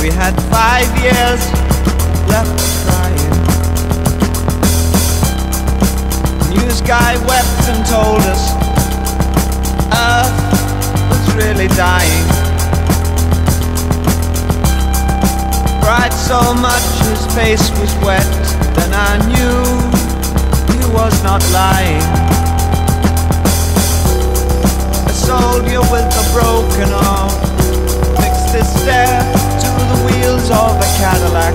had 5 years left crying. News guy wept and told us Earth was really dying. Cried so much his face was wet, then I knew he was not lying. A soldier with a broken arm fixed his stare to the wheels of a Cadillac.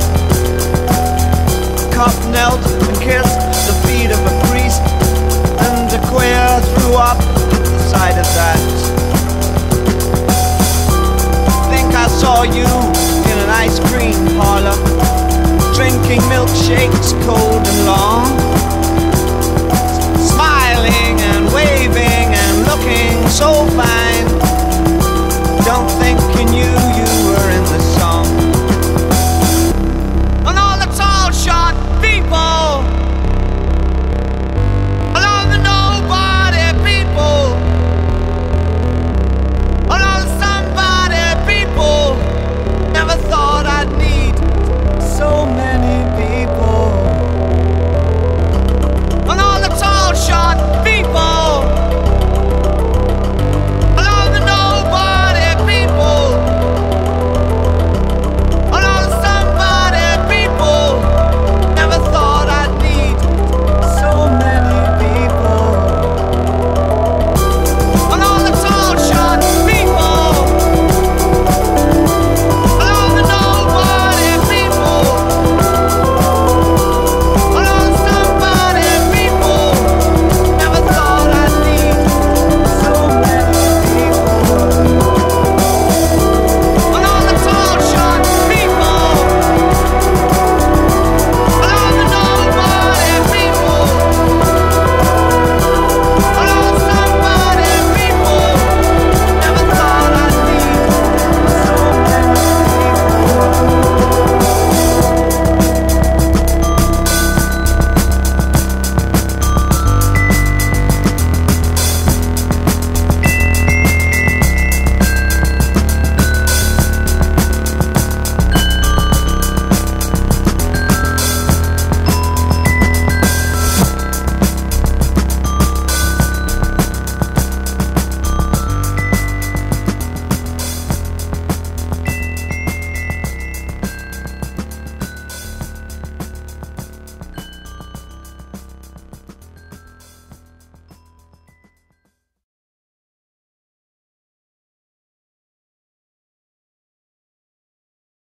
A cop knelt and kissed the feet of a priest, and a queer threw up at the sight of that. Think I saw you in an ice cream parlor, drinking milkshakes cold and long, smiling and waving and looking so fine. Don't think